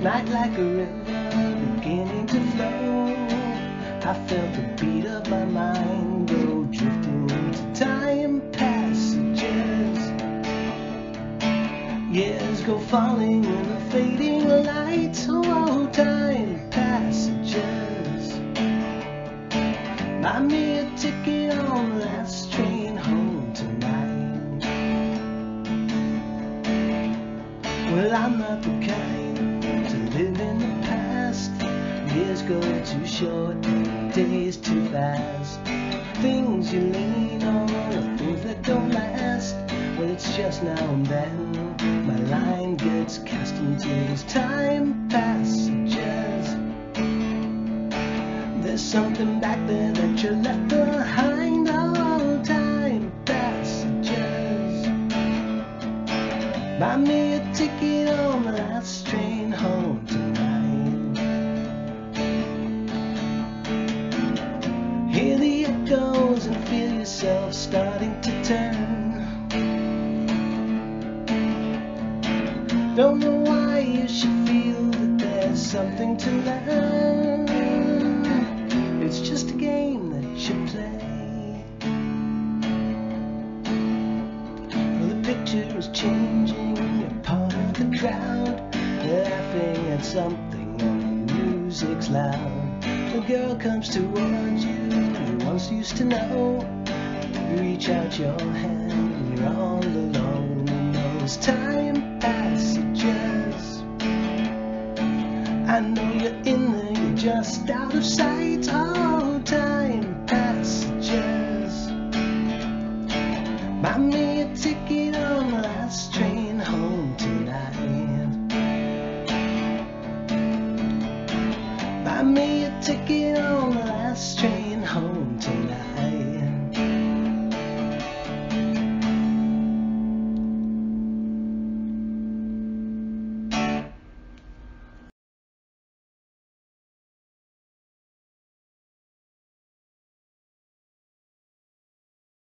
Night like a river beginning to flow. I felt the beat of my mind go drifting into time passages. Years go falling in the fading light. Oh, time passages. Buy me a ticket on the last train home tonight. Well, I'm not the kind to live in the past. Years go too short, days too fast. Things you lean on are things that don't last. Well, it's just now and then my line gets cast into these time passages. There's something back there that you left behind. All time passages. Buy me a ticket on the last train home tonight. Hear the echoes and feel yourself starting to turn. Don't know why you should feel that there's something to learn. It's just a game that you play. Well, the picture is changing. You're part of the crowd, laughing at something when the music's loud. The girl comes towards you, you once used to know. You reach out your hand and you're all alone in those time passages. I know you're in there, you're just out of sight. All time passages. Buy me a ticket on the last train home tonight. Buy me a ticket on the last train home tonight.